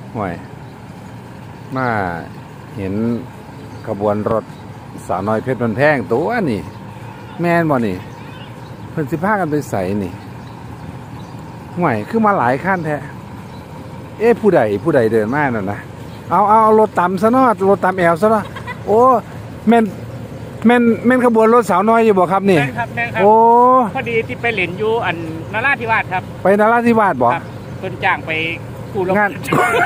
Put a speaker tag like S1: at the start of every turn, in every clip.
S1: ห่วยมาเห็นขบวนรถสาวน้อยเพชรมันแพงตัวนี่แม่นบ่นี่เพิ่นสิพากันไปใส่นี่ห่วยคือมาหลายขั้นแท้ผู้ใดเดินมานั่นนะเอารถต่ำซะเนาะรถต่ำแอวซะเนาะโอ้แม่นขบวนรถสาวน้อยอยู่บ่ครับนี่
S2: แม่นครับ
S1: โอ้
S2: พอดีที่ไปเล่นอยู่อันนราธิวาสครับ
S1: ไปนราธิวาสบ่
S2: เพิ่นจ้างไปกู้รถ
S1: งาน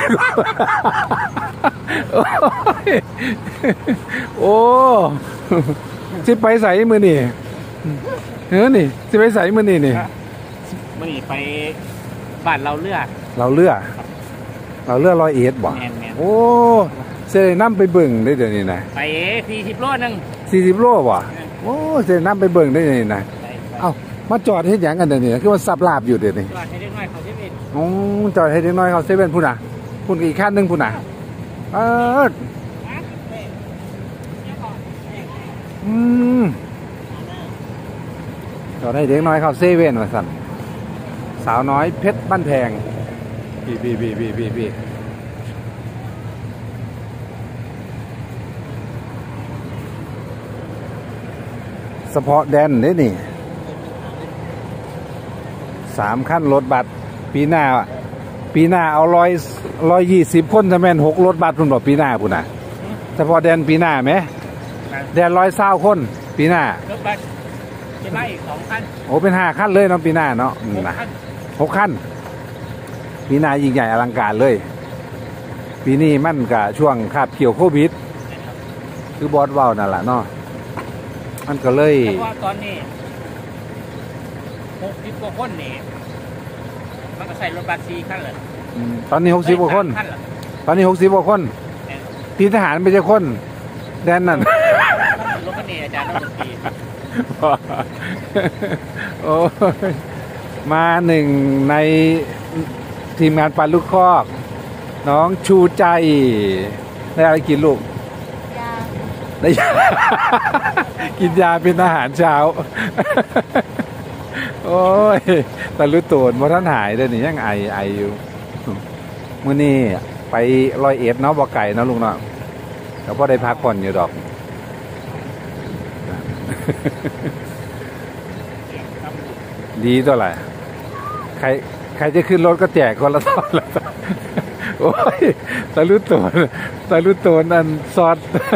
S1: โอ้สิไปใส่มื้อนี่นี่สิไปใส่มื้อนี่
S2: มื้อนี้ไปบ้านเราเรือ
S1: 100 บ่โอ้เสยน้ำไปเบิ่งได้เดี๋ยวนี้นะ
S2: ไป40 โลนึง
S1: 40 โลบ่โอ้เสยน้ำไปเบิ่งได้เดี๋ยวนี้นะเอ้ามาจอดเฮ็ดหยังกันเดี๋ยวนี้คือว่าสับลาบอยู่เดี๋ยวนี้
S2: จอดให้เด็กน้อยเขาเซเว่น
S1: จอดให้เด็กน้อยเขาเซเว่นพุ่นน่ะพุ่นอีกคันนึงพุ่นน่ะจอดให้เด็กน้อยเขาเซเว่นว่าซั่นสาวน้อยเพชรบ้านแพงบีเฉพาะแดนนี่3 ขั้นรถบัสปีหน้าเอา120 คนจะแม่น6 รถบัสพุ่นบ่ปีหน้าพุ่นน่ะเฉพาะแดนปีหน้าไหมแดน120 คนปีหน้าร
S2: ถบัสจะมาอีก2 คัน
S1: โอ้เป็น5 ขั้นเลยเนาะปีหน้าเนาะ6 ขั้นปีหน้ายิ่งใหญ่อลังการเลยปีนี้มันก็ช่วงคาบเกี่ยวโควิดคือบอสเว้านั่นแหละเนาะมันก็เลย
S2: เพราะว่าตอนนี้60 กว่าคนนี่มันก็ใส่รถบัส4 คันเลย
S1: ตอนนี้60 กว่าคนทีทหารไม่ใช่คนแดนนั่น
S2: รถคันนี้อาจารย์ต้องตี
S1: โอ้มา1ในทีมงานปลาลูกคอกน้องชูใจได้อะไรกินลูกได้ยากินยาเป็นอาหารเช้าโอ้ยแต่รู้ตัวว่าท่านหายเลยนี่ยังไออยู่มื้อนี้ไป101เนาะบ่ไก่เนาะลุงเนาะแต่พอได้พักผ่อนอยู่ดอกดีตัวไหร่ใครจะขึ้นรถก็แจกคนละตอนละโอ้ยตะลุตัวนั่นซอส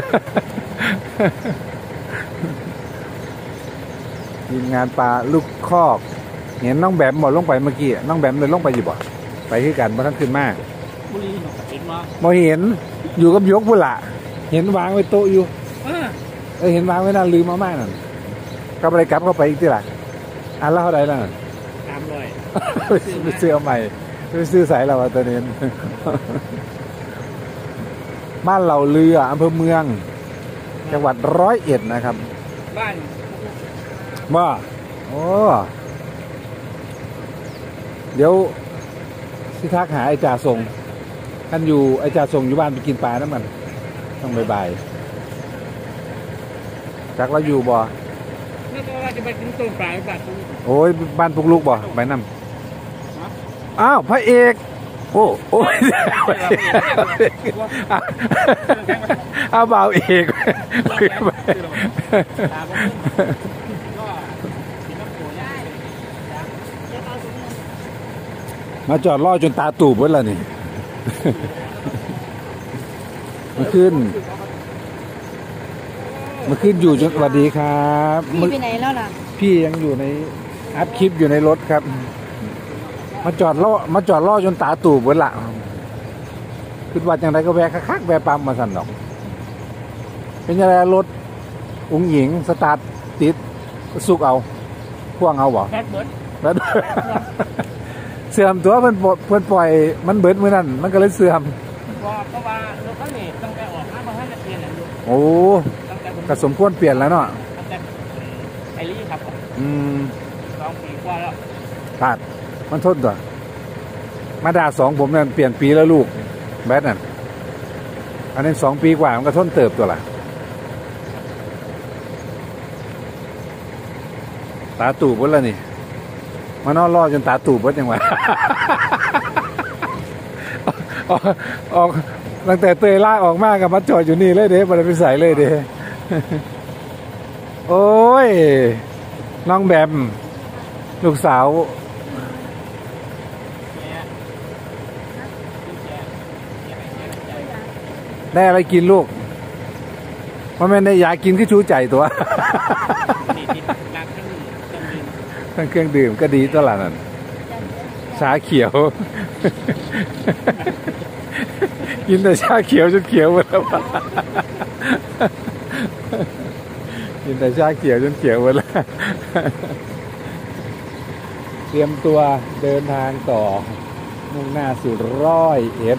S1: ทีมงานปลาลูกคอกเห็นน้องแบมบอกลงไปเมื่อกี้น้องแบมเลยลงไปอยู่บ่ไปคือกันเพราะท่านขึ้นมากบ่เห็นอยู่กับยกพุ่นละเห็นวางไว้โต๊ะอยู่เห็นวางไว้นั่นลืมมามากนั่นก็ไปกลับเข้าไปอีกทีละอันละเท่าไหร่ล่ะ300ไปซื้อใหม่ไปซื้อสายเราตัวนี้บ้านเราเรืออำเภอเมืองจังหวัด101นะครับ
S2: บ้าน
S1: ว่าโอ้เดี๋ยวสิทักหาไอ้จ่าส่งท่านอยู่ไอ้จ่าส่งอยู่บ้านไปกินปลาน้ำมันต้องบ่ายจักเราอยู่บ่
S2: แล้วก็ว่าจะไปกินต้มปลาบ้าน
S1: โอ้ยบ้านปุกลูกบ่ไปน้ำอ้าวพระเอกโอ้ยเอาเบาเอกมาจอดรอจนตาตูบไว้แล้วนี่มาขึ้นอยู่จนสวัสดีครับ
S3: พี่ไปไหนแล้วล่ะ
S1: พี่ยังอยู่ในอัพคลิปอยู่ในรถครับมาจอดรอจนตาตูบไว้ละคิดว่าจังไรก็แวะคักแวะปั๊มมาสั่นดอกเป็นยังไงรถอุ้งหญิงสตาร์ทติดสุกเอาพ่วงเอาบ่แล้วเสื่อมตัวเพิ่นปล่อยมันเบิดมื้อนั้นมันก็เลยเสื่อม
S2: เพราะว่ารถคันนี้ตั้งแต่ออกมาบ่ทันได้เปลี่ยนเลย
S1: โอ้ก็สมควรเปลี่ยนแล้วเนาะ
S2: ตั้งแต่ไอรี่ครับ2 ปีกว่าแล้ว
S1: ขาดมันทนตัวมาดา2ผมเนี่ยเปลี่ยนปีแล้วลูกแบตนั่นอันนี้2 ปีกว่ามันก็ทนเติบตัวละตาตูบหมดแล้วนี่มานอนรอจนตาตูบหมดยังไงออกออกตั้งแต่เตยล่าออกมากับมาจอดอยู่นี่เลยเด้บ่ได้ไปใส่เลยเด้โอ้ยน้องแบมลูกสาวได้อะไรกินลูกเพราะแม่ได้อยากกินก็ชูใจตัวทั้งเครื่องดื่มก็ดีตลาดนั่นชาเขียวกินแต่ชาเขียวจนเขียวหมดแล้วกินแต่ชาเขียวจนเขียวหมดแล้วเตรียมตัวเดินทางต่อมุ่งหน้าสู่100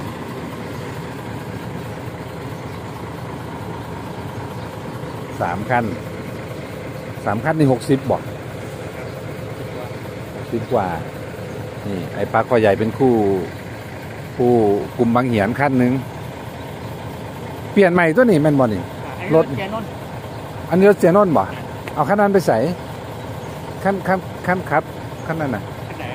S1: 3 ขั้นนี่60บ่60 กว่านี่ไอ้ปลาคอใหญ่เป็นคู่กลุ่มบางเหียนขั้นหนึ่งเปลี่ยนใหม่ตัวนี้แม่นบ่นี่รถอันนี้รถเจนนบ่เอาขั้นนั้นไปใส่ขั้นครับขั้นนั้นน่ะ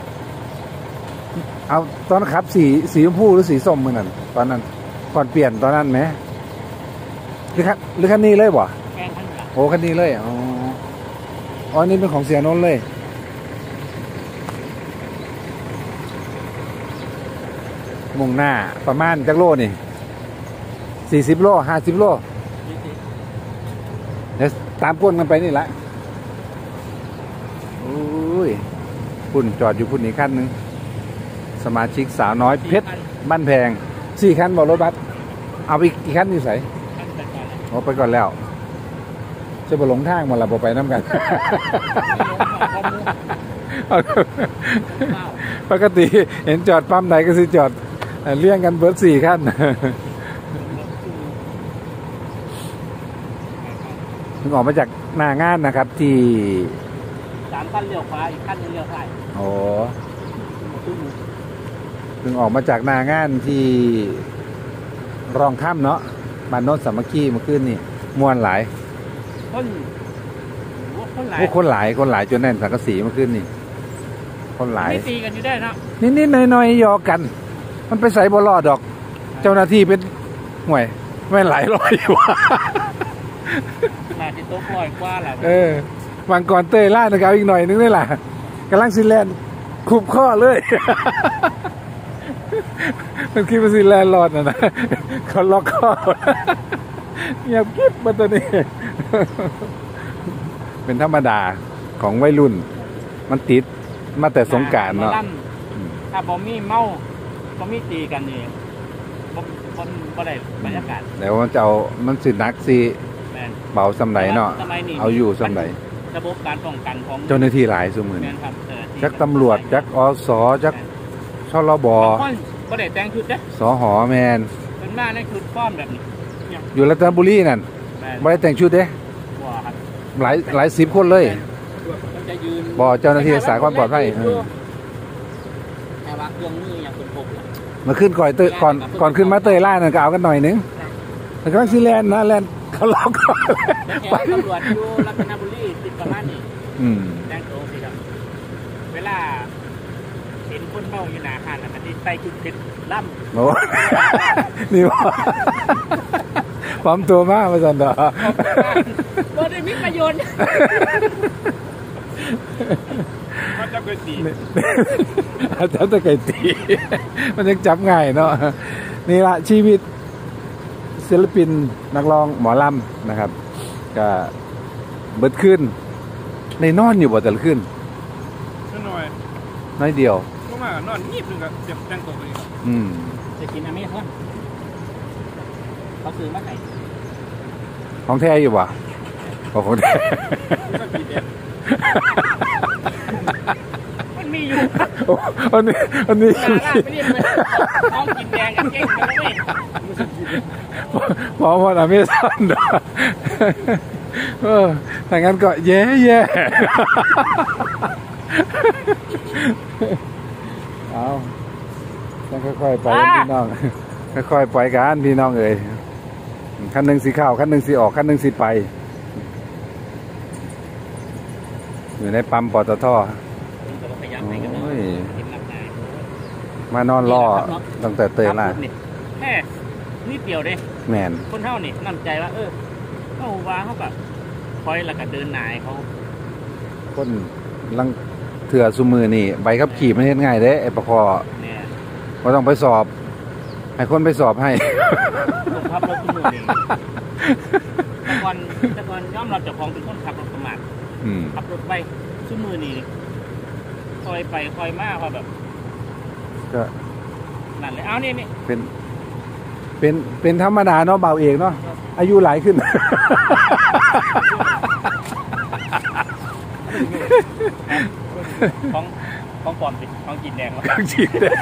S1: เอาตอนขับสีชมพูหรือสีส้มมือนั่นตอนนั้นก่อนเปลี่ยนตอนนั้นไหมหรือคันนี้เลยบ่โอ้คันนี้เลยอ๋อนี่เป็นของเสียนนเลยมุ่งหน้าประมาณจักโลนี่40 โล50 โลเดี๋ยวตามก้นกันไปนี่แหละโอ้ยพุ่นจอดอยู่พุ่นอีกคันนึงสมาชิกสาวน้อยเพชรบ้านแพง4 คันบอกรถบัสเอาอีกคันอยู่ใส่โอ้ไปก่อนแล้วจะไปหลงทางมาละบ่ไปน้ำกันปกติเห็นจอดปั๊มไหนก็สิจอดเลี้ยงกันเบิร์ด4 คันถึงออกมาจากหน้างานนะครับที่
S2: 3 คันเลี้ยวขวาอีกคันนึงเลี้ยวซ้าย
S1: โอ้ถึงออกมาจากหน้างานที่รองถ้ำเนาะบ้านโน้นสามัคคีเมื่อคืนนี่ม่วนหลายคนหลายจนแน่นสังกะสีเมื่อคืนนี่คนหลาย
S2: ตีกันอยู่ได้นะ
S1: นิดๆหน่อยๆยอกันมันไปใส่บอลอดดอกเจ้าหน้าที่เป็นห่วยไม่หลายร้อยอยู่
S2: น่าจะโต๊ะลอยกว่าแหละ
S1: วันก่อนเตยล่านะครับอีกหน่อยนึงนี่แหละกำลังซิแลนด์คุบข้อเลยมันคิดว่าซิแลนด์รอดนะเขาล็อกข้อเงียบกิ๊บมาตัวนี้เป็นธรรมดาของวัยรุ่นมันติดมาแต่สงกรานต์เนาะ
S2: ถ้าบ่มีเมาบ่มีตีกันนี่บ่ได้บรรยากาศ
S1: แล้วมันสินักสิเบาสำไหนเนาะเอาอยู่สำไหน
S2: ระบบการป้องกันของ
S1: เจ้าหน้าที่หลายสมือจักตำรวจจักอสจักชลบ
S2: บ่ได้แต่งชุดเด้
S1: สหแมน
S2: เป็นมาในชุดป้อมแบบนี้
S1: อยู่รัตนบุรีนั่นบ่ได้แต่งชุดเด้หลาย10 คนเลยบ่เจ้าหน้าที่รักษาความปลอดภัย
S2: แต่ว่าเครื่องมืออย่างคนพก
S1: มาขึ้นก่อนขึ้นมาเตยล่านั่นก็เอากันหน่อยนึงแต่ก็ซีแลนด์นะแลนด์เขาล็อก
S2: ไปตำรวจอยู่รัตนบุรีติดประมาณนี้แต่งตัวสิครับเวลาเห็นคนเมาอยู่หน้าห้างมันใส่ชุดเด็ดล่ำ
S1: โอ้นี่ว่าพร้อมตัวมากมาสันดา
S2: บ่ได้มีประโยชน์มันจะเกิดตี
S1: อาจารย์จะเกิดตีมันยังจับง่ายเนาะนี่ละชีวิตศิลปินนักร้องหมอลำนะครับก็เบิดขึ้นในนอนอยู่บ่แต่ละขึ้นน้อยเดียว
S2: ก็มานอนงีบนึงก็เจ็บแต่งตัวไปจะกินอะไรครับเขาซื้อมาไหน
S1: ของแท้อยู่ป่ะของแท้
S2: มันมีอยู่
S1: อันนี้
S2: ไม่เรียกของกินแดงกันเก่งกันเลย
S1: พอหมดอเมซอนเด้อแต่งั้นก็แย่เอาต้องค่อยๆไปพี่น้องค่อยๆปล่อยกันพี่น้องเอ๋ยขั้นหนึ่งสีข้าวขั้นหนึ่งสีออกขั้นหนึ่งสีไปอยู่ในปั๊มปตท. มานอนรอตั้งแต่เตยล่ะ
S2: แค่นิดเดียวเด้
S1: แมน
S2: คนเท่านี่นำใจว่าเขาว่าเขาแบบคอยแล้วก็เดินหนายเขา
S1: คนลังเถื่อซุมือนี่ใบขับขี่มันเฮ็ดง่ายเด้ไอ้ปะคอว่าต้องไปสอบให้คนไปสอบให้
S2: คนขับรถซุมือนี่แต่ก่อนย่อมรับเจ้าของเป็นคนขับรถประมาทขับรถไปซุมือนี่คอยไปคอยมาคอยแบบ
S1: ก็
S2: นั่นเลยเอานี่
S1: เป็นธรรมดาเนาะเบาเอกเนาะอายุหลายขึ้น
S2: ของปลอมสิของจีนแดงวะ
S1: จีนแดง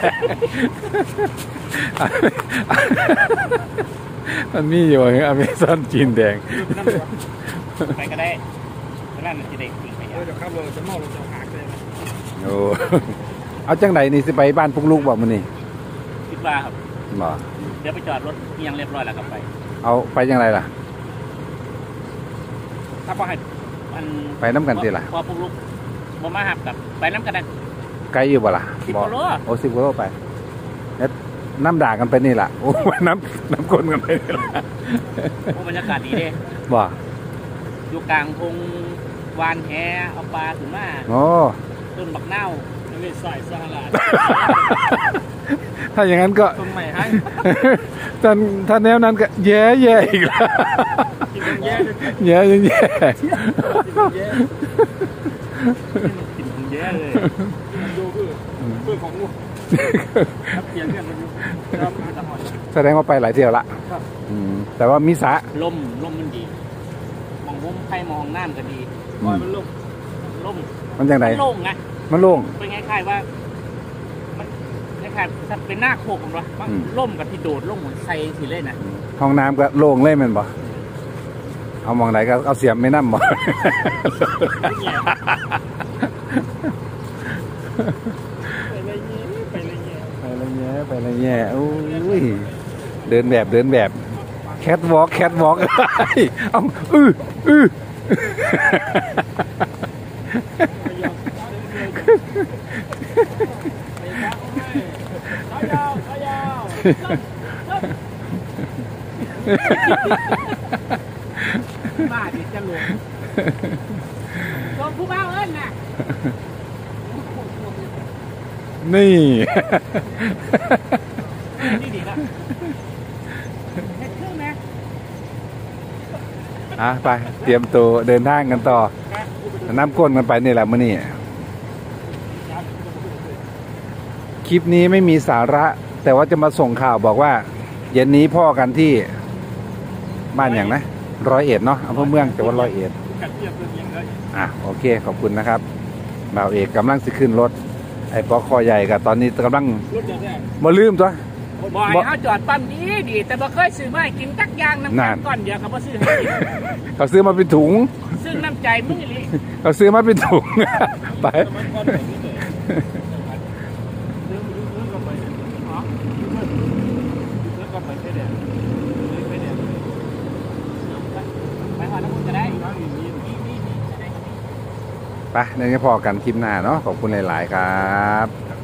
S1: มันมีอยู่อเมซอนจีนแดง
S2: ไปก็ได้นั่นจีนแดงจริงไปเดี๋ยวขับรถจะเมาเราจะหักเลย
S1: โอ้เอาจังไหนนี่สิไปบ้านปุกลูกบอกมันนี่
S2: คิดว่าครับ
S1: บ่
S2: เดี๋ยวไปจอดรถยังเรียบร้อยแล้วครับไป
S1: เอาไปยังไงล่ะ
S2: ถ้าพอให้มัน
S1: ไปน้ำกันตีล่ะ
S2: พอปุกลูกบ่มาหับกับไปน้ำกันนะ
S1: ไกลอยู่บ่ล่ะ
S2: 10 กิโล
S1: โอ้10 กิโลไปแล้วน้ำด่ากันไปนี่ล่ะโอ้น้ำก้นกันไปนี่ล่ะ
S2: โอ้บรรยากาศดีเด้
S1: บ่
S2: อยู่กลางพงวานแหเอาปลาถึงมา
S1: โอ้
S2: ต้นบักเน่าไม่ใส่สลัด
S1: ถ้าอย่างนั้นก็
S2: ต้นใหม่ให้
S1: ถ้าแนวนั้นก็แย่อีกแล้วแย่
S2: กินแย่เลยดูเพื่อของลูกครับเปลี่ยนเรื่องมันอยู่
S1: แสดงว่าไปหลายเที่ยวละแต่ว่ามีสระ
S2: ลมมันดีมองมุมใครมองน้ำก็ดีมันลม
S1: มันอย่างไร
S2: โล่งไง
S1: มันโล่ง
S2: เป็นไงคล้ายว่ามันคล้ายๆเป็นหน้าโคกมันวะมันล่มกับที่โดดล่มเหมือนไซทีเล่นน่ะ
S1: ห้องน้ำก็โล่งเล่นมันบ่เอามองไหนก็เอาเสียมไม่นั่มบ่ไปเลยแย่โอ้ยเดินแบบแคทวอล์กเอา
S2: บ้าดิจะหลงโดนผู้บ้าเอิ้นน่ะ
S1: นี่
S2: ดีละเฮ็ดเครื่องนะ
S1: ไปเตรียมตัวเดินทางกันต่อน้ำก้นกันไปนี่แหละมื้อนี้คลิปนี้ไม่มีสาระแต่ว่าจะมาส่งข่าวบอกว่าเย็นนี้พ่อกันที่บ้านอย่างนะ101เนาะอำเภอเมืองจังหวัด101โอเคขอบคุณนะครับบ่าวเอกกำลังสิขึ้นรถไอ้ปอคอใหญ่กับตอนนี้กำลังมาลืมตัว
S2: บ่อยเขาจอดปั๊มดีแต่บ่เคยซื้อมากินตักยางน้ำตาลก้อนเดียวเขาบ่ซื้อให้กิน
S1: เขาซื้อมาเป็นถุง
S2: ซึ่งน้ำใจมึงอีหลี
S1: เขาซื้อมาเป็นถุงไปไปเดี๋ยวพอกันคลิปหน้าเนาะขอบคุณหลายๆครับ